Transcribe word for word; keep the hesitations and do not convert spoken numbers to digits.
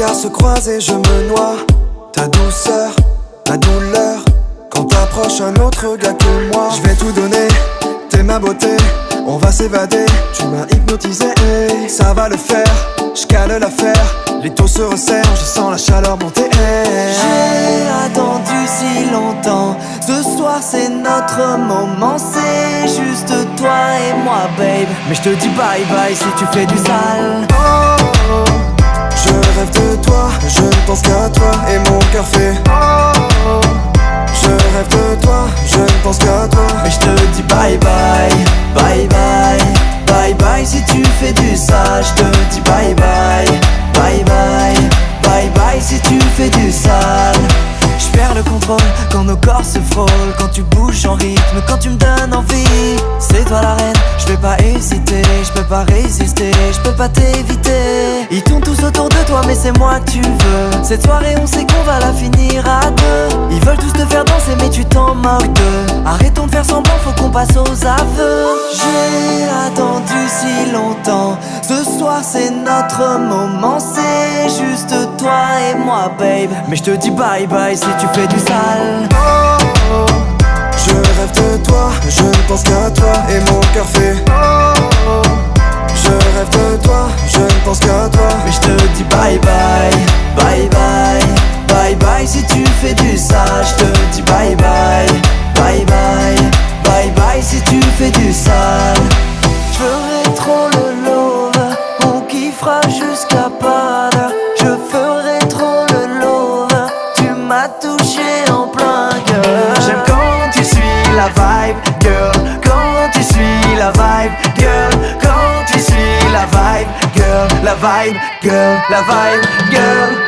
regards se croisent et je me noie. Ta douceur, la douleur, quand t'approches un autre gars que moi. Je vais tout donner, t'es ma beauté, on va s'évader. Tu m'as hypnotisé, ça va le faire. J'cale l'affaire, les taux se resserrent, je sens la chaleur monter. J'ai attendu si longtemps, ce soir c'est notre moment. C'est juste toi et moi babe, mais je te dis bye bye si tu fais du sale. Oh, oh, je rêve de toi, je ne pense qu'à toi et mon cœur fait oh, oh. Je rêve de toi, je ne pense qu'à toi, mais je te dis bye bye, bye bye, bye bye si tu fais du sale. Je te dis bye bye, bye bye, bye bye si tu fais du sale. Je perds le contrôle quand nos corps se frôlent, quand tu bouges en rythme, quand tu me donnes envie. C'est toi la reine, je vais pas hésiter, je peux pas résister, je peux pas t'éviter. Ils tournent tous autour de toi mais c'est moi que tu veux. Cette soirée on sait qu'on va la finir à deux. Ils veulent tous te faire danser mais tu t'en moques d'eux. Arrêtons de faire semblant, faut qu'on passe aux aveux. J'ai attendu si longtemps, ce soir c'est notre moment. C'est juste toi et moi babe, mais je te dis bye bye si tu fais du sale. oh, oh. Je rêve de toi, je ne pense qu'à toi et mon cœur fait oh, oh. Je rêve de toi, je ne pense qu'à toi, mais je te dis bye bye, bye bye, bye bye si tu fais du sale. Je te dis bye bye, bye bye, bye bye si tu fais du sale. Je ferai trop le love, on kiffera jusqu'à pas d'heure. Je ferai trop le love, tu m'as touché en plein cœur. J'aime quand tu suis la vibe, girl, quand tu suis la vibe, girl, quand tu suis la vibe, girl, la vibe, girl, la vibe, girl.